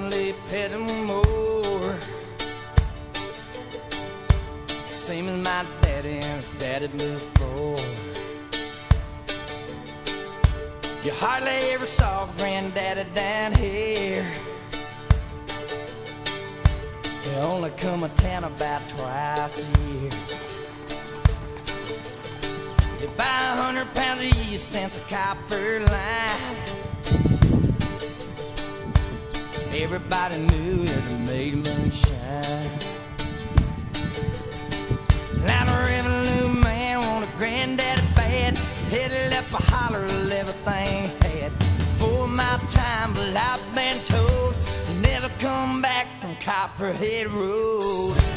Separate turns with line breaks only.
only peddling more. Same as my daddy and his daddy before. You hardly ever saw granddaddy down here. They only come to town about twice a year. They buy 100 pounds of yeast and some copper line. Everybody knew that it made moonshine. Now the revenue man wanted granddaddy bad. Headed up a holler of everything he had. For my time, but I've been told to never come back from Copperhead Road.